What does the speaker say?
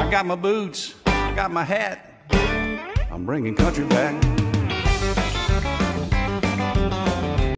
got my boots, I got my hat, I'm bringing country back.